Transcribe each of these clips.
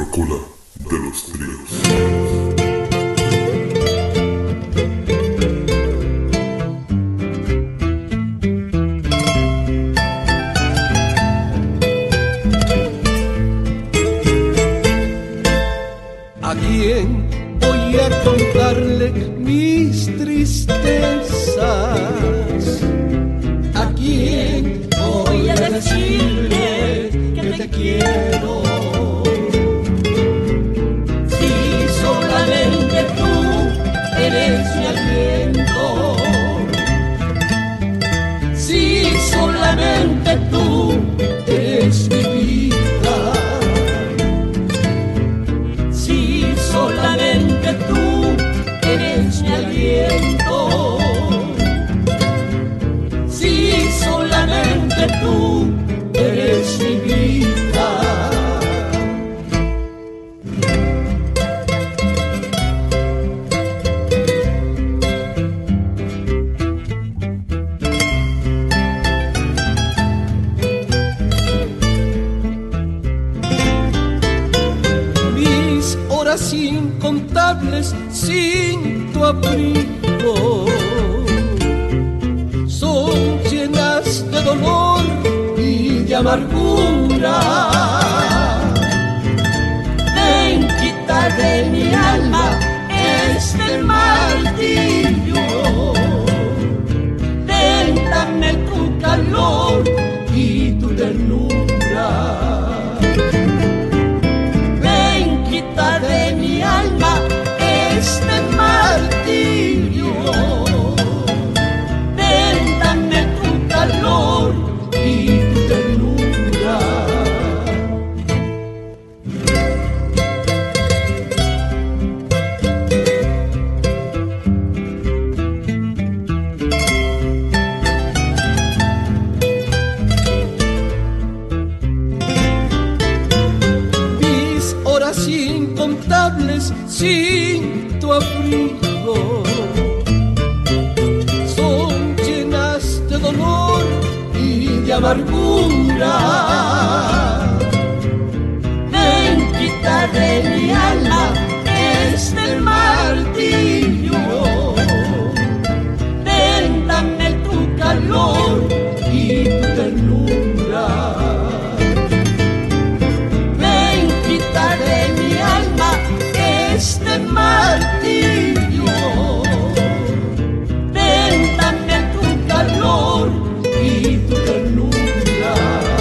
rocola de los tríos. ¿A quién voy a contarle mis tristezas? ¿A quién voy a decirle que te quiero? Si solamente tú eres mi aliento, si solamente tú eres mi vida, solamente tú eres mi aliento, si solamente tú eres mi vida. Incontables sin tu abrigo son llenas de dolor y de amargura. Ven, quita de mi alma este martirio, ven, dame tu calor y tu ternura. De mi alma este martirio, ven, dame tu calor y tu ternura. Incontables sin tu abrigo son llenas de dolor y de amargura. Ven, quita de mi alma este martirio, ven, dame tu calor y tu ternura. Este martirio, ven, dame tu calor y tu ternura.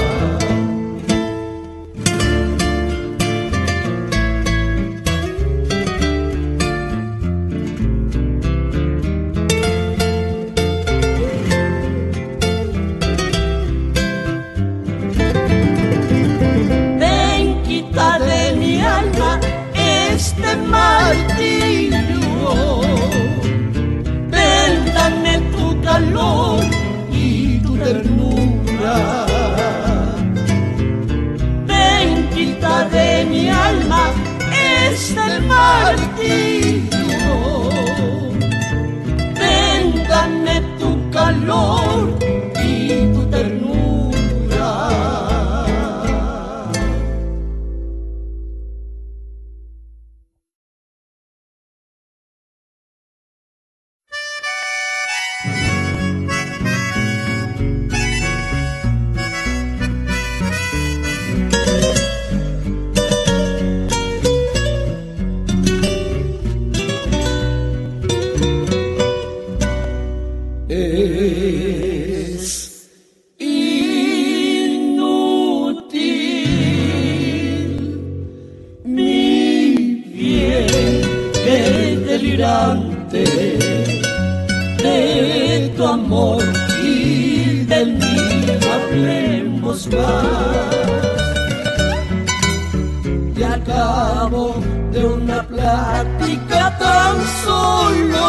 Ven, quita de mi alma este martirio, ven, dame tu calor y tu ternura. Ven, quita de mi alma este martirio, ven, dame tu calor y tu ternura. De tu amor y del mío hablemos más. Y al cabo de una plática tan solo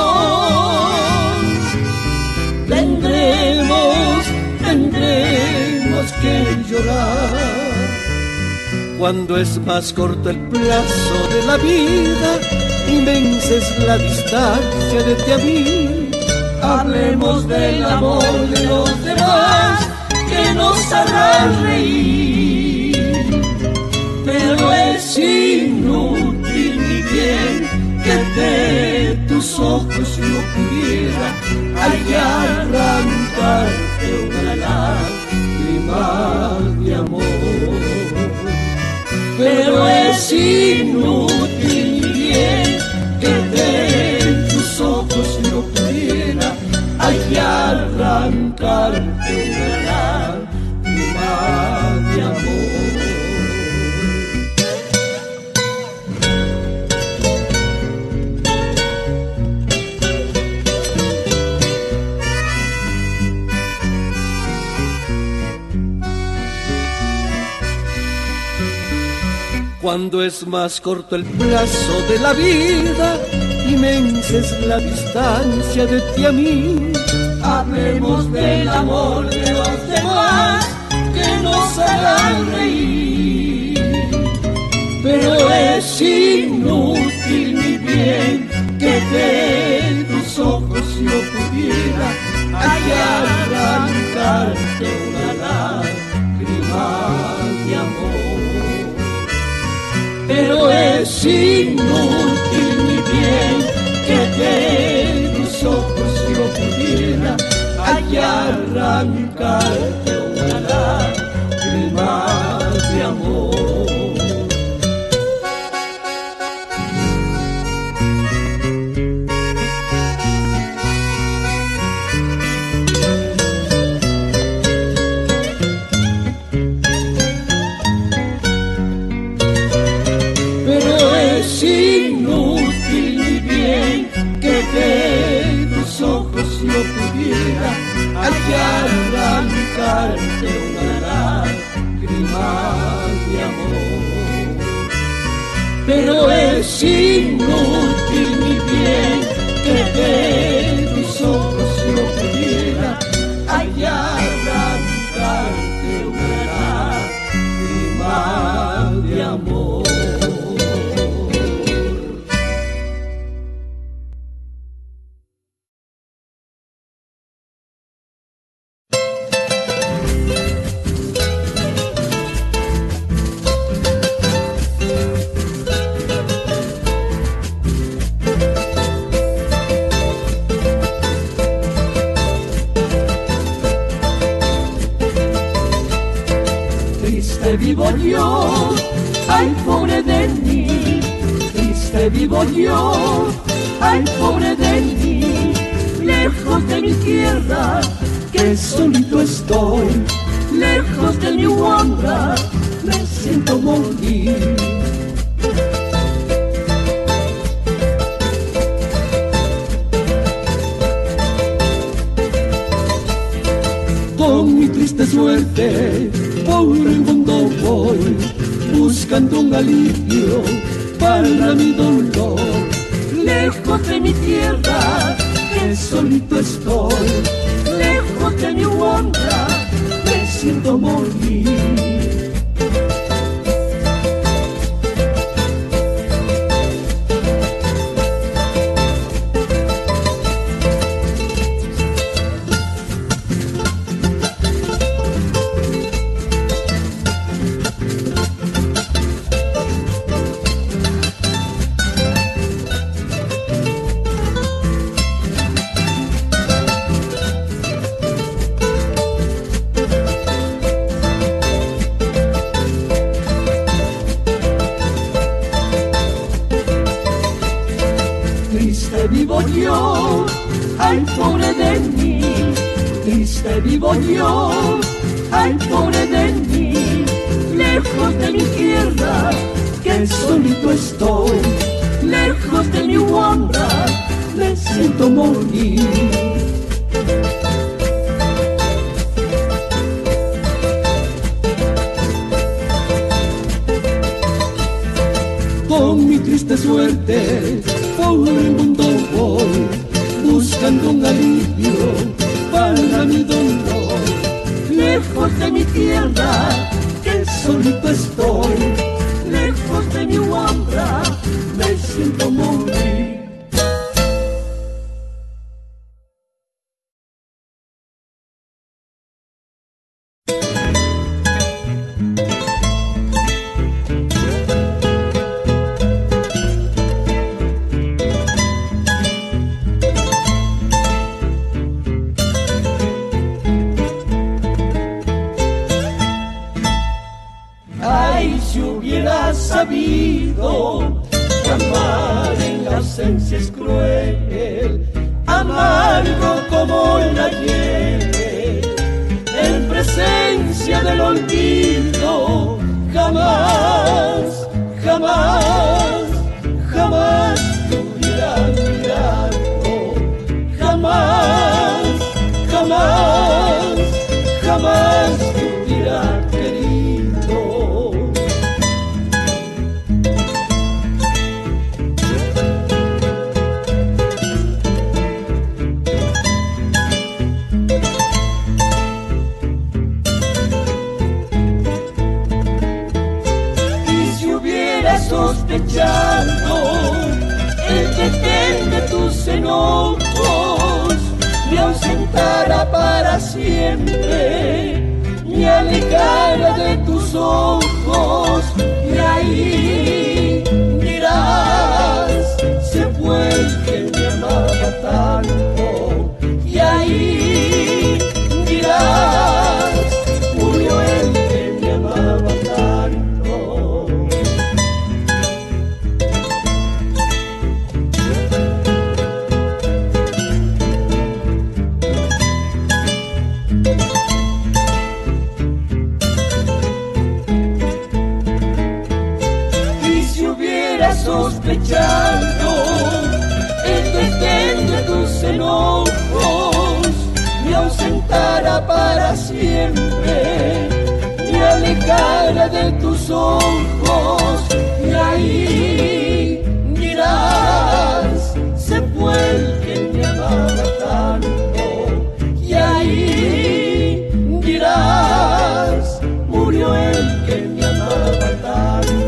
tendremos que llorar. Cuando es más corto el plazo de la vida, inmensa es la distancia de ti a mí. Hablemos del amor de los demás que nos hará reír, pero es ojos no pudiera hallar arrancarte una lágrima de amor. Pero es inútil mi bien que de tus ojos no pudiera hallar arrancarte una lágrima de amor. Cuando es más corto el plazo de la vida, inmensa es la distancia de ti a mí. Hablemos del amor de los demás que nos hagan reír. Pero es inútil mi bien que de tus ojos yo pudiera hallar arrancarte una lágrima de amor. Pero es inútil mi bien que de tus ojos yo pudiera hallar arrancarte una lágrima de amor. Hallar arrancarte una lágrima de amor. Pero es inútil mi bien que de tus ojos yo pudiera hallar arrancarte una lágrima de amor. Vivo yo, ay pobre de mí, triste vivo yo, ay pobre de mí, lejos de mi tierra, que solito estoy, lejos de mi huambra, me siento morir. Con mi triste suerte por el mundo voy, buscando un alivio para mi dolor. Lejos de mi tierra, que solito estoy, lejos de mi huambra, me siento morir. Vivo yo, ay pobre de mí, triste vivo yo, ay pobre de mí, lejos de mi tierra, que solito estoy, lejos de mi huambra, me siento morir. Con mi triste suerte por el mundo voy, buscando un alivio para mi dolor. Lejos de mi tierra, que solito estoy, lejos de mi huambra, me siento morir. sabido que amar en la ausencia es cruel, amargo como la hiel, en presencia del olvido, jamás, jamás, jamás te hubiera mirado, jamás, jamás, jamás te hubiera querido. Sospechando el detén de tus enojos, me ausentara para siempre, me alejara de tus ojos, y ahí dirás, se fue el que me amaba tanto, y ahí dirás, murió el que me amaba tanto. Sospechando el detén de tus enojos, me ausentara para siempre, me alejara de tus ojos, y ahí dirás, se fue el que me amaba tanto, y ahí dirás, murió el que me amaba tanto.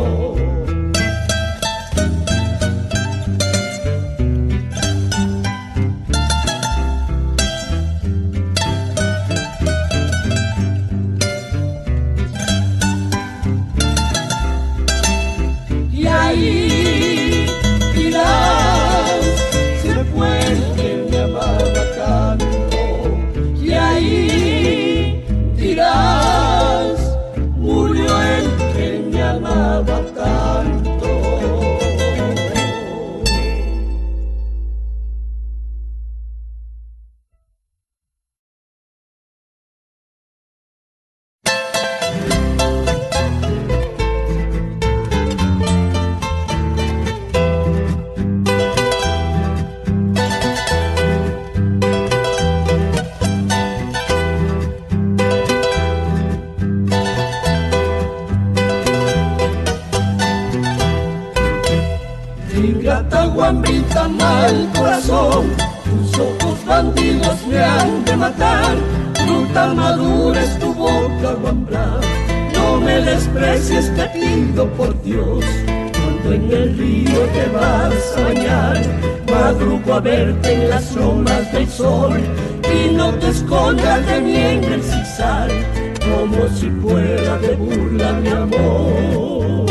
Guambrita mal corazón, tus ojos bandidos me han de matar, fruta madura es tu boca, guambra, no me desprecies, te pido por Dios, cuando en el río te vas a bañar, madrugo a verte en las sombras del sol, y no te escondas de mí en el zigzag, como si fuera de burla mi amor.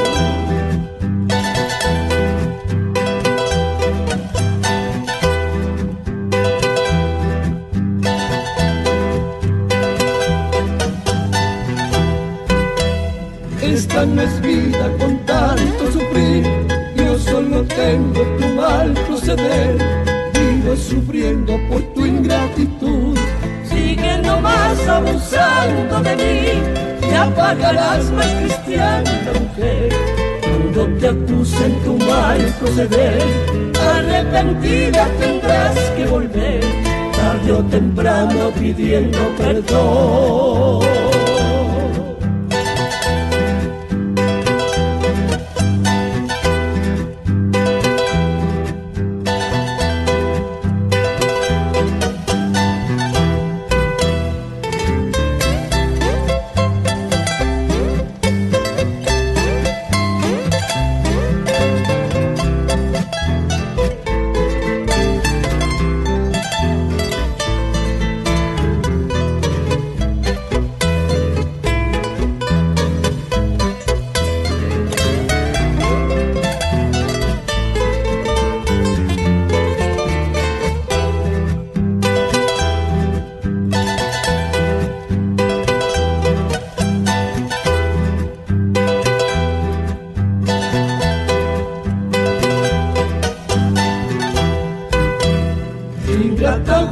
Esta no es vida con tanto sufrir, yo solo tengo tu mal proceder, vivo sufriendo por tu ingratitud. Sigue nomás abusando de mí, ya pagarás mal cristiana mujer, cuando te acusen tu mal proceder, arrepentida tendrás que volver, tarde o temprano pidiendo perdón.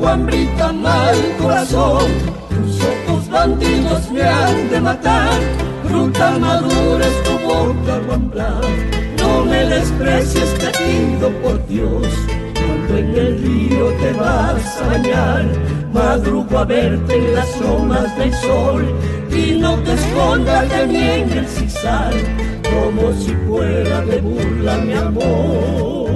hambrita mal corazón, tus ojos bandidos me han de matar, fruta madura es tu boca guambra. No me desprecies, te pido por Dios, cuando en el río te vas a bañar, madrugo a verte en las sombras del sol, y no te escondas de mí en el sisal, como si fuera de burla mi amor.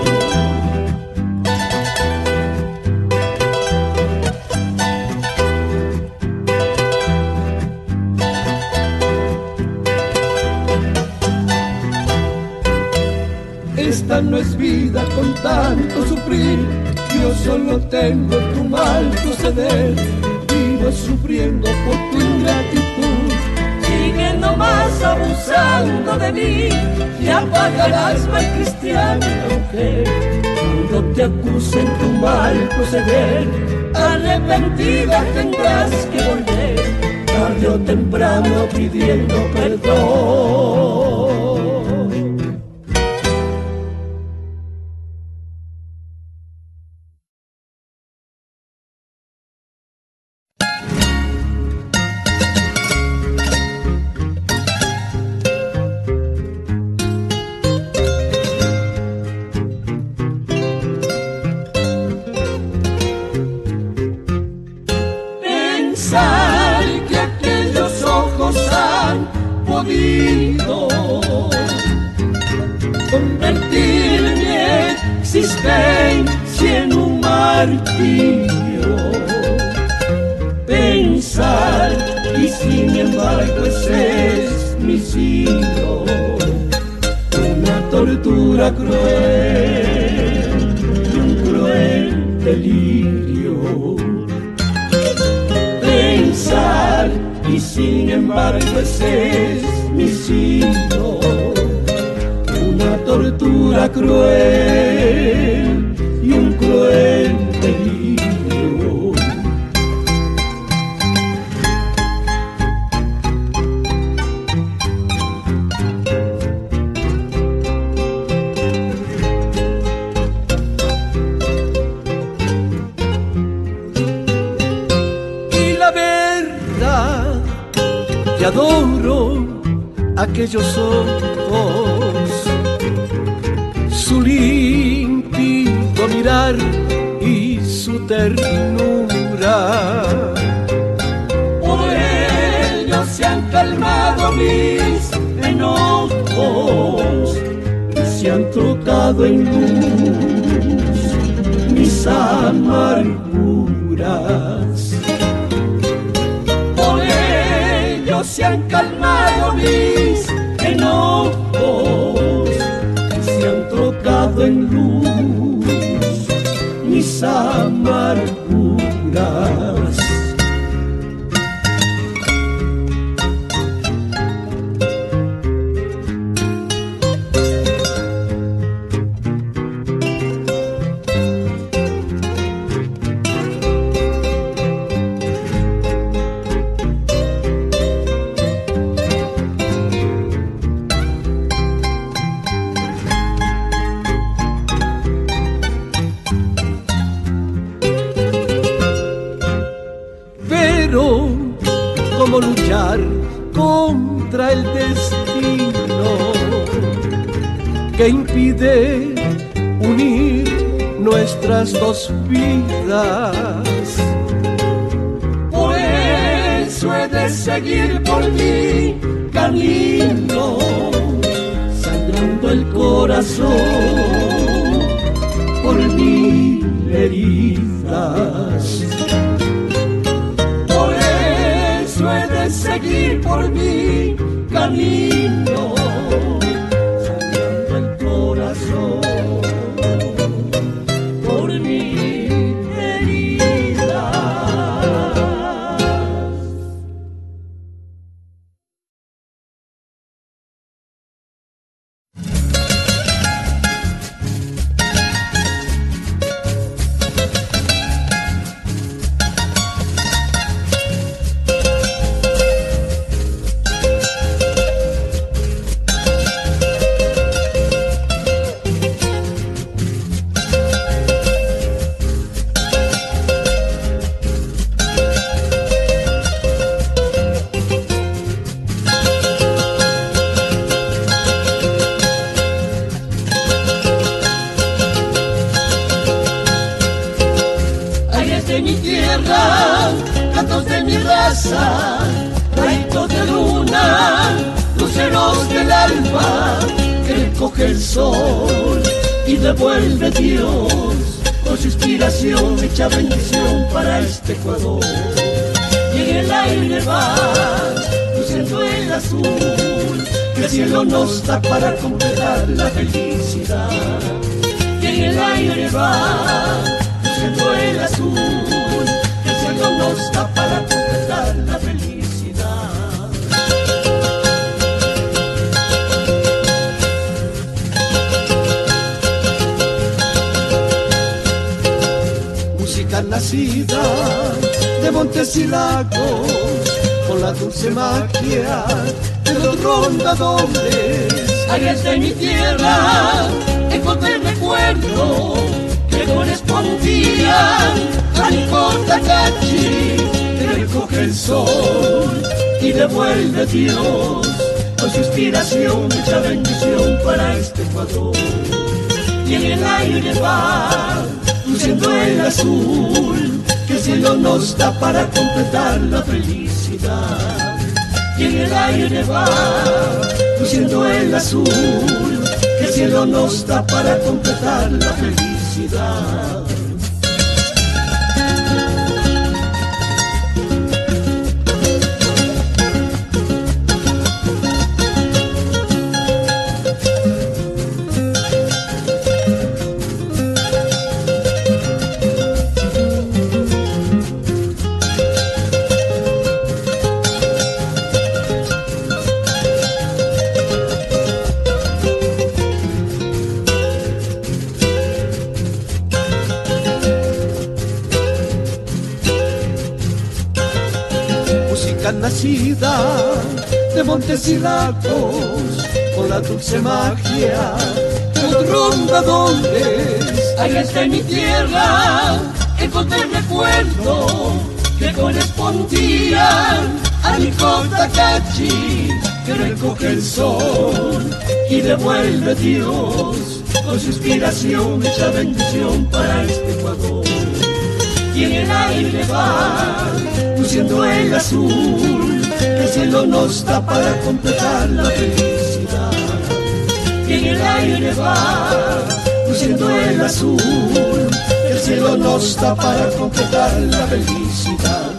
Esta no es vida con tanto sufrir, yo solo tengo tu mal proceder, vivo sufriendo por tu ingratitud. Sigue nomás abusando de mí, ya pagarás, mal cristiana mujer, cuando te acusen tu mal proceder, arrepentida tendrás que volver, tarde o temprano pidiendo perdón. Que aquellos ojos han podido convertir mi existencia en un martirio. Pensar, y sin embargo ese es mi signo, una tortura cruel y un cruel delirio. Pensar, y sin embargo ese es mi signo, una tortura cruel y un cruel delirio. Y adoro aquellos ojos, su límpido mirar y su ternura. Por ellos se han calmado mis enojos y se han trocado en luz mis amarguras. Se han calmado mis enojos y se han trocado en luz mis amarguras. ¿Cómo luchar contra el destino que impide unir nuestras dos vidas? Por eso he de seguir por mi camino, sangrando el corazón por mil heridas. He de seguir por mi camino, sangrando el corazón por mi herida. alma que recoge el sol y devuelve Dios con su inspiración, hecha bendición para este Ecuador. Y en el aire va luciendo el azul que el cielo nos da para completar la felicidad. Y en el aire va luciendo el azul que el cielo nos da para completar la felicidad. Música nacida de montes y lagos, con la dulce magia de los rondadores. Allá está mi tierra, encontré recuerdo que correspondían a mi Cotacachi, que recoge el sol y devuelve Dios con su inspiración, mucha bendición para este Ecuador. Y en el aire va luciendo el azul que el cielo nos da para completar la felicidad. Y en el aire va luciendo el azul que el cielo nos da para completar la felicidad. Nacida de montes y lagos, con la dulce magia de los rondadores. Allá está en mi tierra, encontré recuerdo que correspondían a mi Cotacachi, que recoge el sol y devuelve Dios con su inspiración, hecha bendición para este Ecuador. Y en el aire va luciendo el azul que el cielo nos da para completar la felicidad. Y en el aire va luciendo el azul que el cielo nos da para completar la felicidad.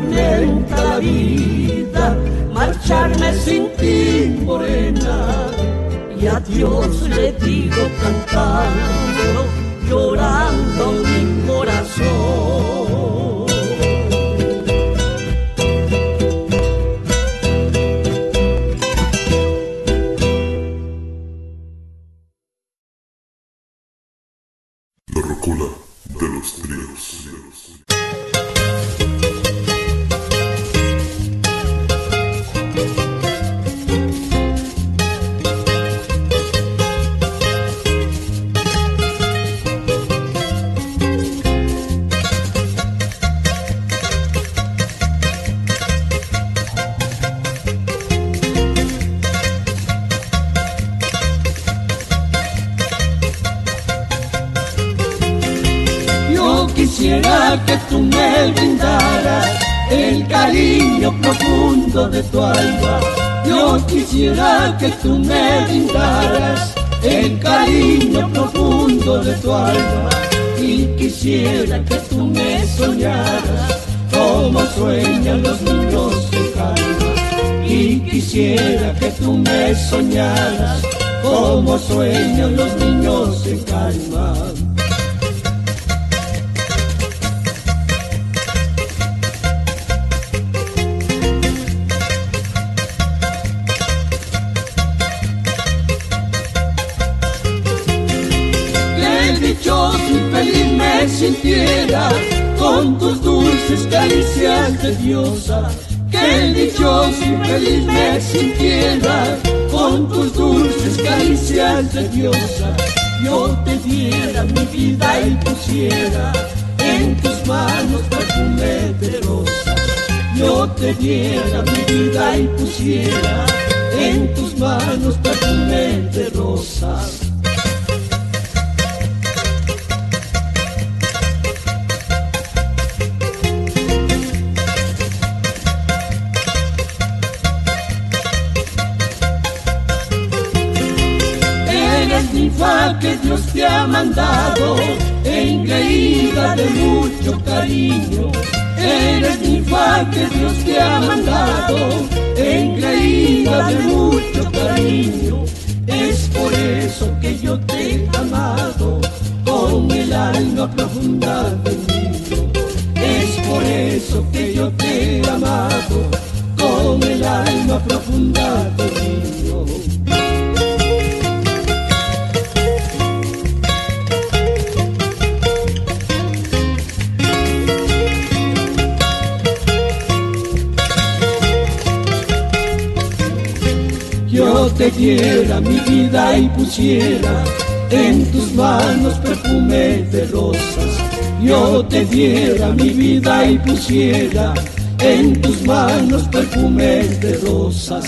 tormenta la vida, marcharme sin ti, morena, y a Dios le digo cantando, llorando mi corazón. La rocola de los tríos. Quisiera que tú me brindaras el cariño profundo de tu alma. Yo quisiera que tú me brindaras el cariño profundo de tu alma. Y quisiera que tú me soñaras como sueñan los niños en calma. Y quisiera que tú me soñaras como sueñan los niños en calma. Feliz me sintiera con tus dulces caricias de diosa. Qué dichoso y feliz me sintiera con tus dulces caricias de diosa. Yo te diera mi vida y pusiera en tus manos perfume de rosas. Yo te diera mi vida y pusiera en tus manos perfume de rosas. Que Dios te ha mandado, engreída de mucho cariño. Eres ninfa que Dios te ha mandado, engreída de mucho cariño. Es por eso que yo te he amado con el alma profunda del niño. Es por eso que yo te he amado con el alma profunda del niño. Yo te diera mi vida y pusiera en tus manos perfume de rosas. Yo te diera mi vida y pusiera en tus manos perfume de rosas.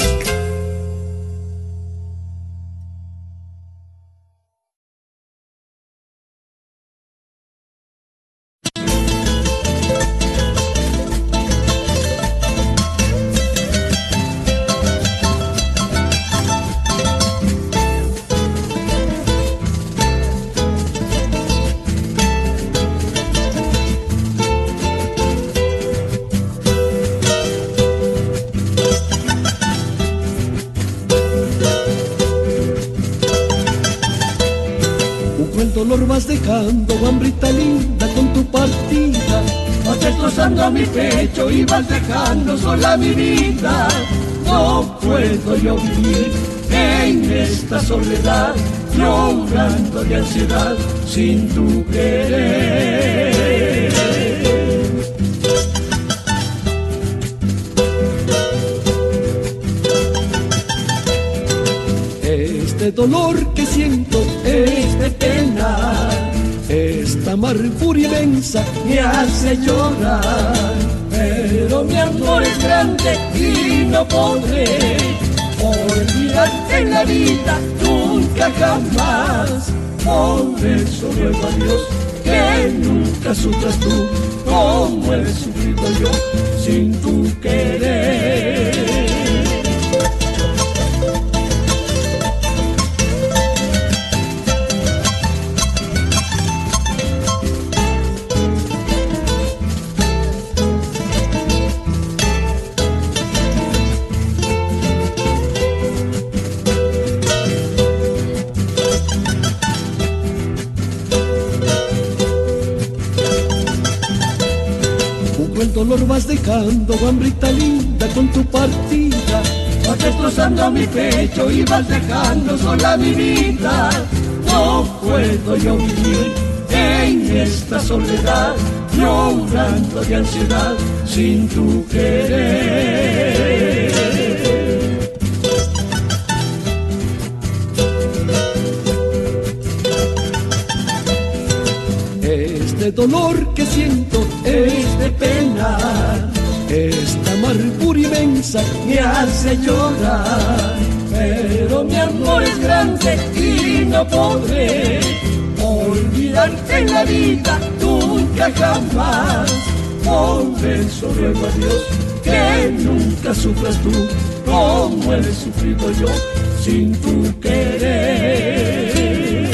El dolor vas dejando, hambrita linda, con tu partida. Vas destrozando mi pecho y vas dejando sola mi vida. No puedo yo vivir en esta soledad, llorando de ansiedad sin tu querer. Este dolor que siento es de pena, esta amargura inmensa me hace llorar. Pero mi amor es grande y no podré olvidarte en la vida, nunca jamás. Por eso ruego a Dios que nunca sufras tú como he sufrido yo sin tu querer. dolor vas dejando, hambrita linda, con tu partida. Vas destrozando mi pecho y vas dejando sola mi vida. No puedo yo vivir en esta soledad, llorando de ansiedad sin tu querer. Este dolor que siento es de pena, esta amargura inmensa me hace llorar. Pero mi amor es grande y no podré olvidarte en la vida, nunca jamás. Por eso ruego a Dios que nunca sufras tú como he sufrido yo sin tu querer.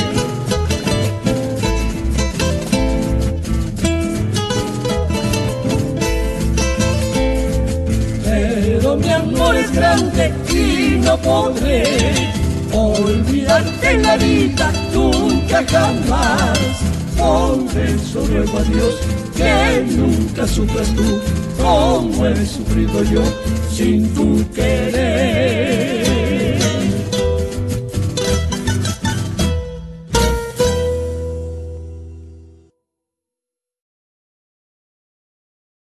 Pero mi amor es grande y no podré olvidarte en la vida, nunca jamás. Por eso ruego a Dios que nunca sufras tú como he sufrido yo sin tu querer.